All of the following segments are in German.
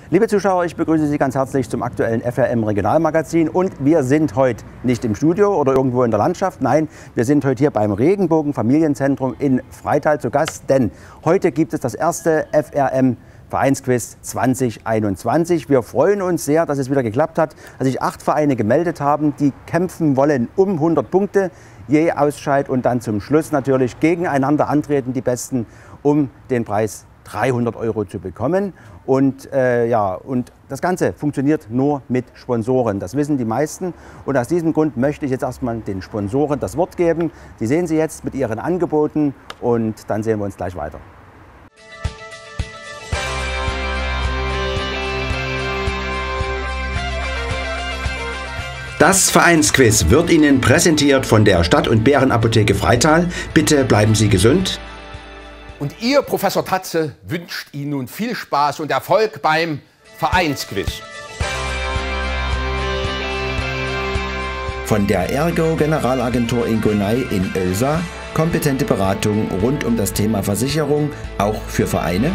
Liebe Zuschauer, ich begrüße Sie ganz herzlich zum aktuellen FRM Regionalmagazin und wir sind heute nicht im Studio oder irgendwo in der Landschaft, nein, wir sind heute hier beim Regenbogen Familienzentrum in Freital zu Gast, denn heute gibt es das erste FRM Vereinsquiz 2021. Wir freuen uns sehr, dass es wieder geklappt hat, dass sich 8 Vereine gemeldet haben, die kämpfen wollen um 100 Punkte, je Ausscheid und dann zum Schluss natürlich gegeneinander antreten, die Besten, um den Preis 300 € zu bekommen. Und das Ganze funktioniert nur mit Sponsoren. Das wissen die meisten. Und aus diesem Grund möchte ich jetzt erstmal den Sponsoren das Wort geben. Die sehen Sie jetzt mit ihren Angeboten und dann sehen wir uns gleich weiter. Das Vereinsquiz wird Ihnen präsentiert von der Stadt- und Bärenapotheke Freital. Bitte bleiben Sie gesund. Und Ihr, Professor Tatze, wünscht Ihnen nun viel Spaß und Erfolg beim Vereinsquiz. Von der Ergo Generalagentur Ingonay in Oelsa kompetente Beratung rund um das Thema Versicherung, auch für Vereine.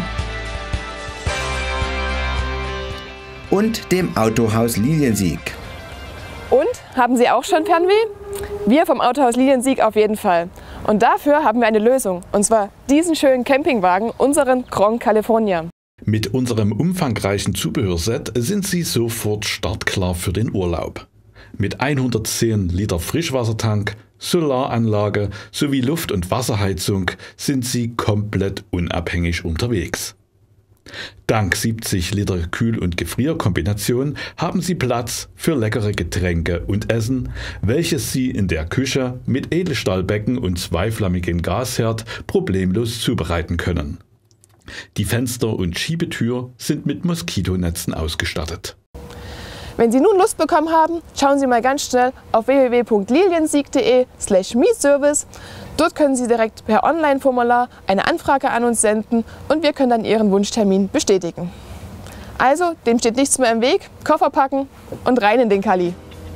Und dem Autohaus Liliensieg. Und, haben Sie auch schon Fernweh? Wir vom Autohaus Liliensieg auf jeden Fall. Und dafür haben wir eine Lösung, und zwar diesen schönen Campingwagen, unseren Grand California. Mit unserem umfangreichen Zubehörset sind Sie sofort startklar für den Urlaub. Mit 110 Liter Frischwassertank, Solaranlage sowie Luft- und Wasserheizung sind Sie komplett unabhängig unterwegs. Dank 70 Liter Kühl- und Gefrierkombination haben Sie Platz für leckere Getränke und Essen, welches Sie in der Küche mit Edelstahlbecken und zweiflammigen Gasherd problemlos zubereiten können. Die Fenster und Schiebetür sind mit Moskitonetzen ausgestattet. Wenn Sie nun Lust bekommen haben, schauen Sie mal ganz schnell auf www.liliensieg.de/mietservice. Dort können Sie direkt per Online-Formular eine Anfrage an uns senden und wir können dann Ihren Wunschtermin bestätigen. Also, dem steht nichts mehr im Weg, Koffer packen und rein in den Kali.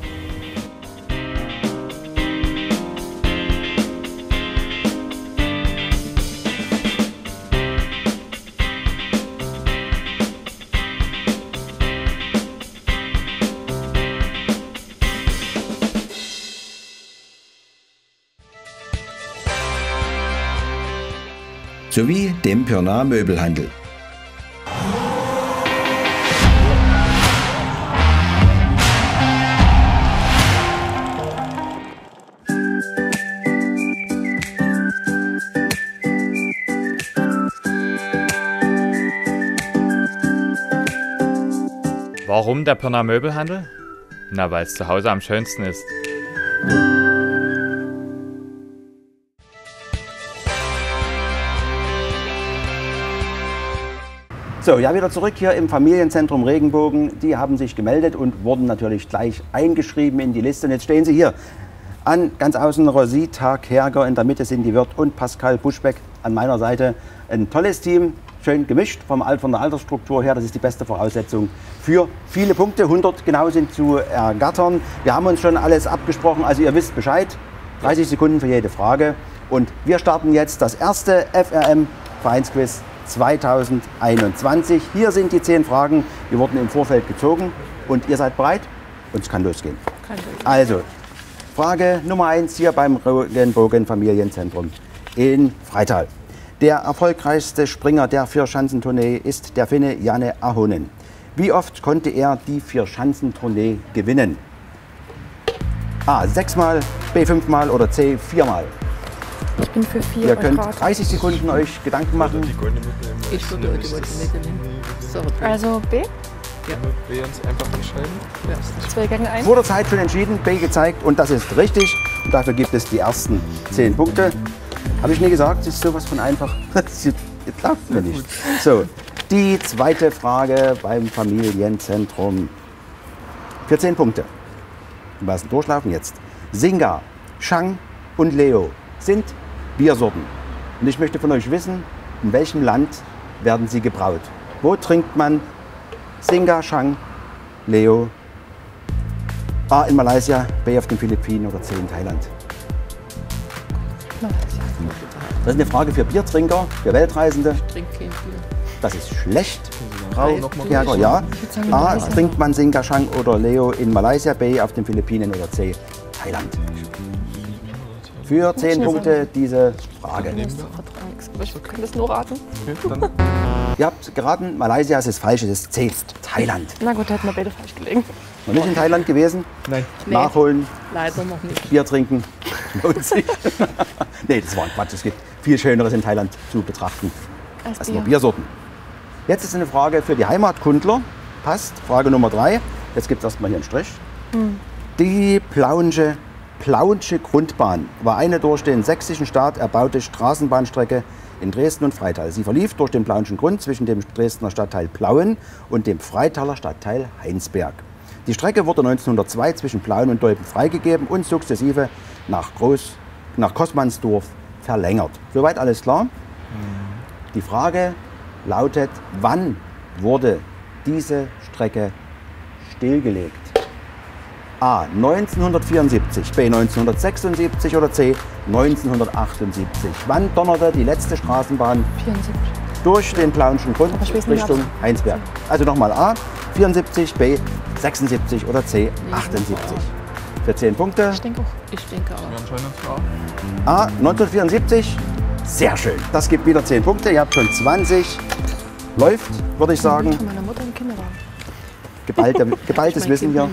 Sowie dem Pirna Möbelhandel. Warum der Pirna Möbelhandel? Na, weil es zu Hause am schönsten ist. So, ja, wieder zurück hier im Familienzentrum Regenbogen. Die haben sich gemeldet und wurden natürlich gleich eingeschrieben in die Liste. Und jetzt stehen sie hier. An ganz außen Rosita Kerger, in der Mitte sind die Wirth und Pascal Buschbeck an meiner Seite. Ein tolles Team, schön gemischt von der Altersstruktur her. Das ist die beste Voraussetzung für viele Punkte. 100 genau sind zu ergattern. Wir haben uns schon alles abgesprochen, also ihr wisst Bescheid. 30 Sekunden für jede Frage. Und wir starten jetzt das erste FRM Vereinsquiz 2021. Hier sind die 10 Fragen, die wurden im Vorfeld gezogen und ihr seid bereit und es kann losgehen. Also, Frage Nummer 1 hier beim Regenbogen Familienzentrum in Freital. Der erfolgreichste Springer der Vierschanzentournee ist der Finne Janne Ahonen. Wie oft konnte er die Vierschanzentournee gewinnen? A. 6-mal, B. 5-mal oder C. 4-mal? Ich bin für 4. Ihr könnt 30 Sekunden euch Gedanken machen. Ich würde die Goldene mitnehmen. Also B? Ja. B uns einfach entscheiden. Ja. 2 gegen 1. Vor der Zeit schon entschieden, B gezeigt und das ist richtig. Und dafür gibt es die ersten 10 Punkte. Habe ich nie gesagt, das ist sowas von einfach. Das glaubt mir nicht. So, die zweite Frage beim Familienzentrum. Für 10 Punkte. Wir lassen durchlaufen jetzt. Singa, Shang und Leo sind Biersorten. Und ich möchte von euch wissen, in welchem Land werden sie gebraut? Wo trinkt man Singa, Shang, Leo? A. in Malaysia, B. auf den Philippinen oder C. in Thailand? Das ist eine Frage für Biertrinker, für Weltreisende. Ich trinke kein Bier. Das ist schlecht, Frau Kerger. Ja. A. Trinkt man Singkashang oder Leo in Malaysia, B. auf den Philippinen oder C. Thailand. Für 10 Punkte diese Frage. Ich kann das nur raten. Ihr habt geraten, Malaysia ist das Falsche, das ist C. Thailand. Na gut, da hätten wir beide falsch gelegen. Noch nicht in Thailand gewesen? Nein. Nachholen, Leider noch nicht. Bier trinken. Lohnt sich. Nee, das war ein Quatsch. Es gibt viel Schöneres in Thailand zu betrachten als nur Biersorten. Jetzt ist eine Frage für die Heimatkundler. Passt. Frage Nummer 3. Jetzt gibt es erstmal hier einen Strich. Die Plauensche Grundbahn war eine durch den sächsischen Staat erbaute Straßenbahnstrecke in Dresden und Freital. Sie verlief durch den Plauenschen Grund zwischen dem Dresdner Stadtteil Plauen und dem Freitaler Stadtteil Heinsberg. Die Strecke wurde 1902 zwischen Plauen und Dolpen freigegeben und sukzessive nach Kossmannsdorf verlängert. Soweit alles klar? Die Frage lautet, wann wurde diese Strecke stillgelegt? A. 1974, B. 1976 oder C. 1978. Wann donnerte die letzte Straßenbahn 74. durch den Plauenschen Grund ich weiß nicht, Richtung Heinsberg? Also nochmal A. 74, B. 76 oder C. 78. Für 10 Punkte. Ich denke auch. Wir entscheiden uns für A. A. 1974. Sehr schön. Das gibt wieder 10 Punkte. Ihr habt schon 20. Läuft, würde ich sagen. Von meiner Mutter im Kinderwagen. Geballtes Wissen hier.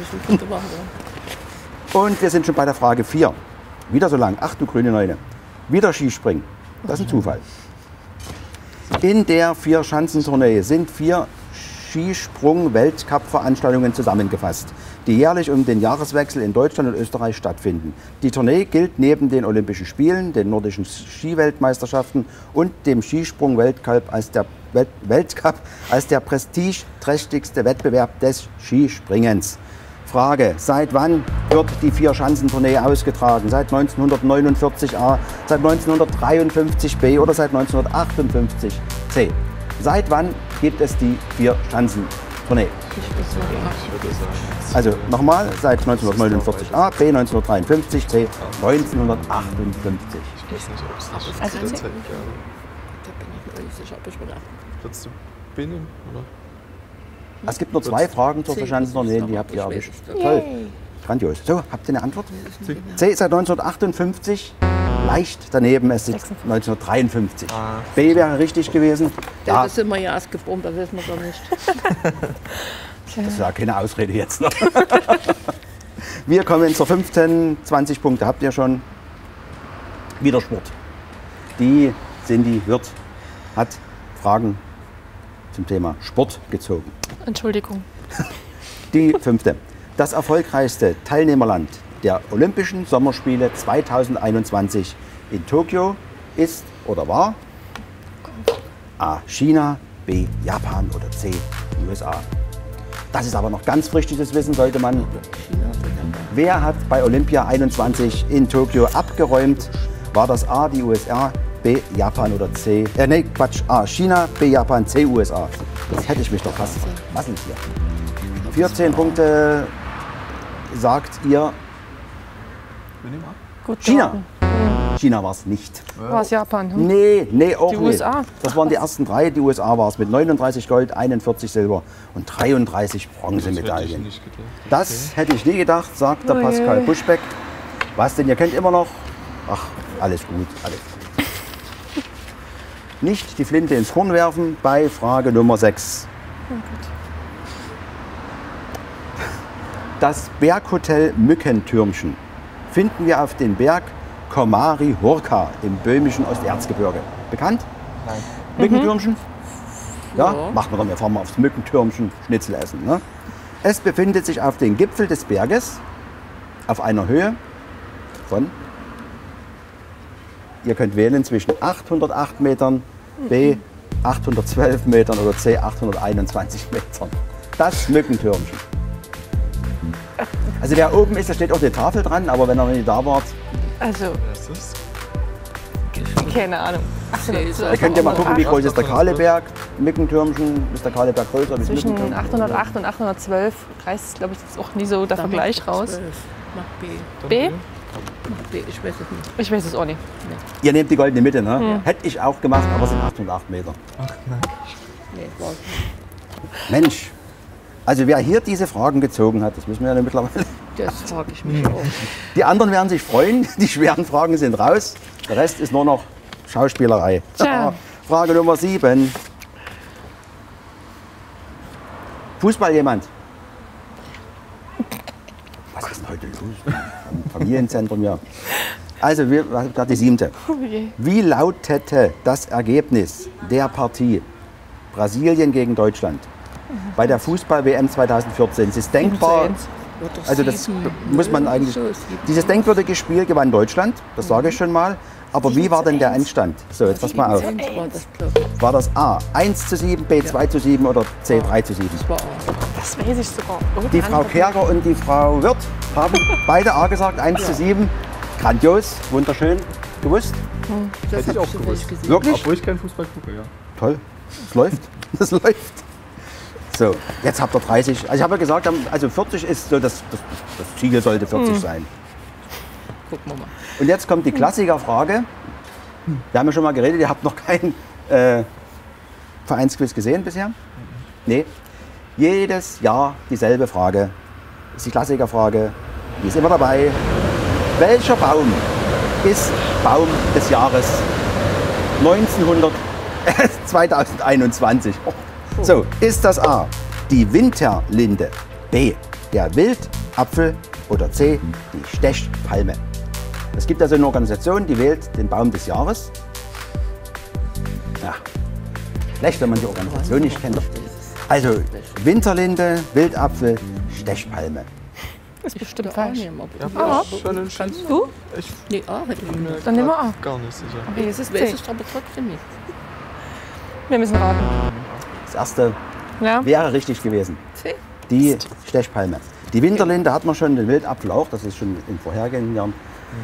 Und wir sind schon bei der Frage 4. Wieder so lang. Ach du grüne Neune. Wieder Skispringen. Das ist ein Zufall. In der Vierschanzentournee sind 4 Skisprung-Weltcup-Veranstaltungen zusammengefasst, die jährlich um den Jahreswechsel in Deutschland und Österreich stattfinden. Die Tournee gilt neben den Olympischen Spielen, den nordischen Skiweltmeisterschaften und dem Skisprung-Weltcup als der prestigeträchtigste Wettbewerb des Skispringens. Frage: Seit wann wird die Vierschanzentournee ausgetragen? Seit 1949 A, seit 1953 B oder seit 1958 C? Seit wann gibt es die Vierschanzentournee? Also nochmal, seit 1949 A, B 1953, C 1958. Ich weiß nicht, ob es nicht Also derzeit C. gab. Da bin ich mir nicht sicher, ob ich wieder. Würdest du binnen, oder? Es gibt nur 2 Fragen zur Vierschanzentournee, die habt ihr erwischt. Toll, grandios. So, habt ihr eine Antwort? C seit 1958, leicht daneben, es ist 1953. B wäre richtig gewesen. Ja, das sind wir ja erst geboren, da wissen wir gar nicht. Das ist ja keine Ausrede jetzt noch. Wir kommen zur 5. 20 Punkte habt ihr schon. Wieder Sport. Die Cindy Wirth hat Fragen zum Thema Sport gezogen. Entschuldigung. Die 5. Das erfolgreichste Teilnehmerland der Olympischen Sommerspiele 2021 in Tokio ist oder war A. China, B. Japan oder C. USA. Das ist aber noch ganz frisches Wissen, sollte man. Wer hat bei Olympia 21 in Tokio abgeräumt? War das A. die USA, B. Japan oder C? Nee, Quatsch. A. China, B. Japan, C. USA. Das hätte ich mich doch fast vermasselt hier. 14 Punkte sagt ihr. Gut China. geraten. China war es nicht. War es Japan? Hm? Nee, auch Die nicht. USA. Das waren die ersten 3. Die USA war es mit 39 Gold, 41 Silber und 33 Bronzemedaillen. Das hätte ich nie gedacht, sagt der Pascal Buschbeck. Was denn, ihr kennt immer noch? Ach, alles gut, alles gut. Nicht die Flinte ins Korn werfen bei Frage Nummer 6. Das Berghotel Mückentürmchen finden wir auf den Berg Komari Hurka im böhmischen Osterzgebirge. Bekannt? Nein. Mückentürmchen? Ja, machen wir dann, wir fahren mal aufs Mückentürmchen Schnitzel essen. Ne? Es befindet sich auf dem Gipfel des Berges auf einer Höhe von, ihr könnt wählen zwischen 808 Metern, B 812 Metern oder C 821 Metern. Das Mückentürmchen. Also wer oben ist, da steht auch eine Tafel dran, aber wenn ihr noch nicht da wart, Also, Was ist? keine Ahnung. da könnt ihr mal gucken, wie groß ist der Kahleberg. Mückentürmchen, ist der Kahleberg größer als das Zwischen Mückentürmchen? 808 und 812 reißt, glaube ich, jetzt auch nie so der Vergleich raus. Mach B. B? Mach B, ich weiß es nicht. Ich weiß es auch nicht. Ihr nehmt die goldene Mitte, ne? Hätte ich auch gemacht, aber es sind 808 Meter. Ach nein. Nee, war ich nicht. Mensch, also wer hier diese Fragen gezogen hat, das müssen wir ja mittlerweile. Das frage ich mich auch. Die anderen werden sich freuen, die schweren Fragen sind raus. Der Rest ist nur noch Schauspielerei. Tja. Frage Nummer 7. Fußball jemand? Was ist denn heute los? Am Familienzentrum, ja. Also, die 7. Wie lautete das Ergebnis der Partie Brasilien gegen Deutschland bei der Fußball-WM 2014? Es ist denkbar, also das muss man eigentlich, dieses denkwürdige Spiel gewann Deutschland, das sage ich schon mal. Aber wie war denn der Endstand? So, jetzt pass mal auf. War das A 1:7, B 2:7 oder C 3:7? Das weiß ich sogar. Die Frau Kerger und die Frau Wirth haben beide A gesagt, 1:7. Grandios, wunderschön. Gewusst? Hätte ich auch gewusst. Wirklich? Obwohl ich keinen Fußball gucke, ja. Toll, es läuft. Es läuft. So, jetzt habt ihr 30. Also ich habe ja gesagt, also 40 ist so, das Ziel sollte 40 sein. Gucken wir mal. Und jetzt kommt die Klassikerfrage. Wir haben ja schon mal geredet, ihr habt noch keinen Vereinsquiz gesehen bisher? Nee. Jedes Jahr dieselbe Frage. Das ist die Klassikerfrage. Die ist immer dabei. Welcher Baum ist Baum des Jahres 2021? So, ist das A, die Winterlinde, B, der Wildapfel oder C, die Stechpalme? Es gibt also eine Organisation, die wählt den Baum des Jahres. Ja, schlecht, wenn man die Organisation nicht kennt. Also Winterlinde, Wildapfel, Stechpalme. Das ist bestimmt Ja, falsch. nehmen, aber Ja, ja, schon ein kannst du? Ich Nee, A hätte ich bin mir nicht. Dann nehmen wir A. gar nicht sicher. Okay, es ist Weiß C. es aber trotzdem nicht. Wir müssen raten. Das erste Ja? wäre richtig gewesen. C? Die Stechpalme. Die Winterlinde hat man schon, den Wildapfel auch, das ist schon in vorhergehenden Jahren.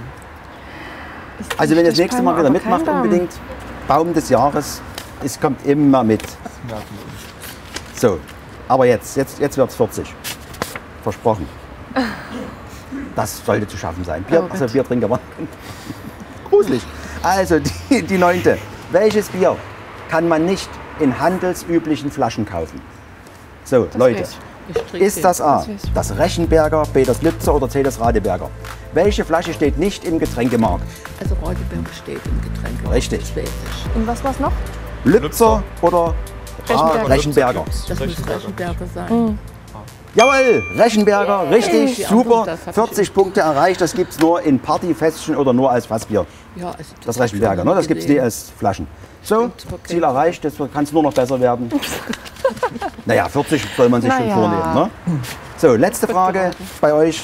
Also wenn ihr das nächste Mal wieder mitmacht, unbedingt Baum des Jahres, es kommt immer mit. So, aber jetzt wird es 40. Versprochen. Das sollte zu schaffen sein. Bier, also Biertrinker waren gruselig. Also die 9. Welches Bier kann man nicht in handelsüblichen Flaschen kaufen? So, Leute. Ist das A, das Reschenberger, B, das Lübzer oder C, das Radeberger? Welche Flasche steht nicht im Getränkemarkt? Also Radeberger steht im Getränk. Richtig. Das weiß ich. Und was war's noch? Lübzer oder Reschenberger? Das muss Reschenberger sein. Jawohl, Reschenberger, richtig, Die super. anderen, das hab 40 Punkte erreicht, das gibt es nur in Partyfestchen oder nur als Fassbier. Ja, also Das Reschenberger, ne? Das gibt es nie als Flaschen. So, Ziel erreicht, das kann es nur noch besser werden. Naja, 40 soll man sich schon Naja. vornehmen. Ne? So, letzte Frage bei euch.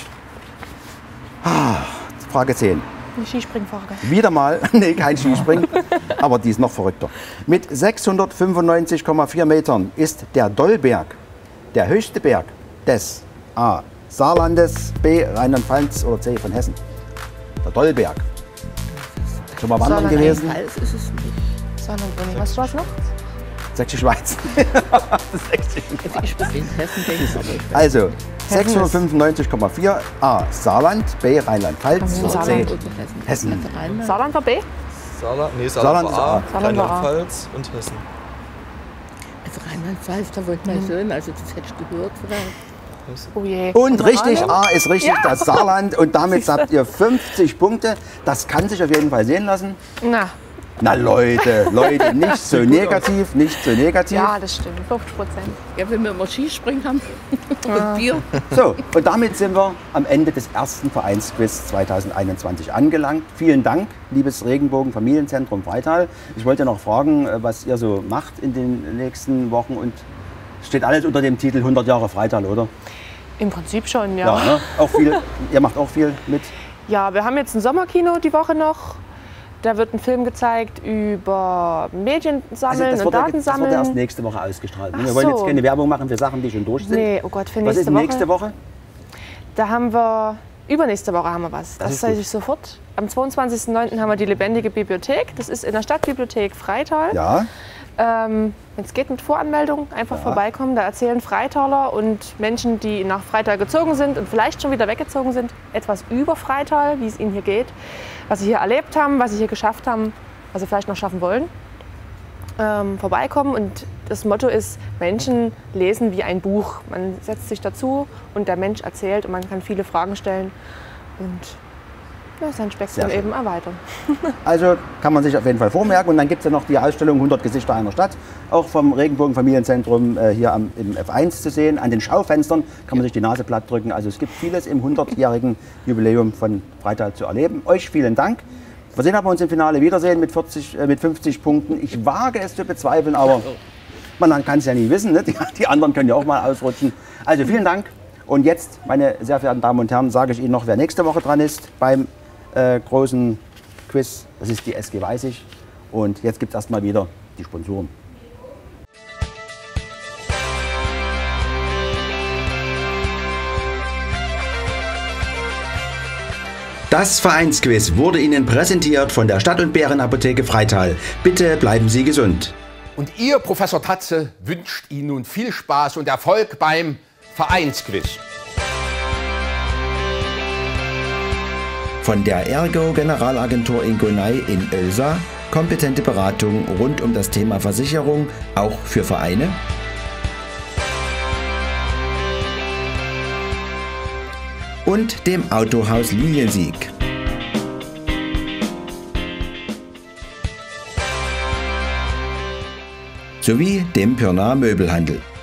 Frage 10. Die Skispringfrage. Wieder mal, nee, kein Skispringen, aber die ist noch verrückter. Mit 695,4 Metern ist der Dollberg der höchste Berg des A. Saarlandes, B. Rheinland-Pfalz oder C. von Hessen. Der Dollberg. Schon mal wandern Saarland, gewesen? Hals ist es nicht. Sondern was war's noch? Sächsische Schweiz. Also ich bin in Hessen, denke ich, aber ich weiß Also 695,4 A. Saarland, B. Rheinland-Pfalz oder C. nicht. Hessen. Also Rheinland. Saarland war B? Saarland Saarland ist war A. A, Saarland war A. Rheinland-Pfalz und Hessen. Also Rheinland-Pfalz, da wollte mein Sohn, also das hätte ich gehört vielleicht. Oh je. Und richtig, Ahnung. A ist richtig, das Saarland. Und damit habt ihr 50 Punkte. Das kann sich auf jeden Fall sehen lassen. Na, Na Leute, nicht so negativ, nicht so negativ. ja, das stimmt. 50%. Ja, wenn wir mal Skispringen haben und Bier. So, und damit sind wir am Ende des ersten Vereinsquiz 2021 angelangt. Vielen Dank, liebes Regenbogen-Familienzentrum Freital. Ich wollte noch fragen, was ihr so macht in den nächsten Wochen. Und steht alles unter dem Titel 100 Jahre Freital, oder? Im Prinzip schon, ja. Ne? Auch viel, ihr macht auch viel mit. Ja, wir haben jetzt ein Sommerkino die Woche noch. Da wird ein Film gezeigt über Medien sammeln das und wird Daten erst sammeln. nächste Woche ausgestrahlt. Ach Wir wollen jetzt so. keine Werbung machen für Sachen, die schon durch sind. Nee, oh Gott, für Was ist nächste Woche. nächste Woche? Da haben wir, übernächste Woche haben wir was. Das Das ist sage gut. ich sofort. Am 22.09. haben wir die lebendige Bibliothek. Das ist in der Stadtbibliothek Freital. Ja. Wenn es geht mit Voranmeldung, einfach vorbeikommen. Da erzählen Freitaler und Menschen, die nach Freital gezogen sind und vielleicht schon wieder weggezogen sind, etwas über Freital, wie es ihnen hier geht, was sie hier erlebt haben, was sie hier geschafft haben, was sie vielleicht noch schaffen wollen. Vorbeikommen und Das Motto ist, Menschen lesen wie ein Buch. Man setzt sich dazu und der Mensch erzählt und man kann viele Fragen stellen und ja, sein Spektrum eben erweitern. Also kann man sich auf jeden Fall vormerken. Und dann gibt es ja noch die Ausstellung 100 Gesichter einer Stadt, auch vom Regenbogen-Familienzentrum hier im F1 zu sehen. An den Schaufenstern kann man sich die Nase platt drücken. Also es gibt vieles im 100-jährigen Jubiläum von Freital zu erleben. Euch vielen Dank. Wir sehen, ob wir uns im Finale wiedersehen mit 50 Punkten. Ich wage es zu bezweifeln, aber man kann es ja nie wissen. Ne? Die anderen können ja auch mal ausrutschen. Also vielen Dank. Und jetzt, meine sehr verehrten Damen und Herren, sage ich Ihnen noch, wer nächste Woche dran ist beim großen Quiz. Das ist die SG Weißig. Und jetzt gibt es erstmal wieder die Sponsoren. Das Vereinsquiz wurde Ihnen präsentiert von der Stadt- und Bärenapotheke Freital. Bitte bleiben Sie gesund. Und Ihr, Professor Tatze, wünscht Ihnen nun viel Spaß und Erfolg beim Vereinsquiz. Von der Ergo Generalagentur Ingonay in Oelsa kompetente Beratung rund um das Thema Versicherung, auch für Vereine. Und dem Autohaus Liliensieg. Sowie dem Pirnaer Möbelhandel.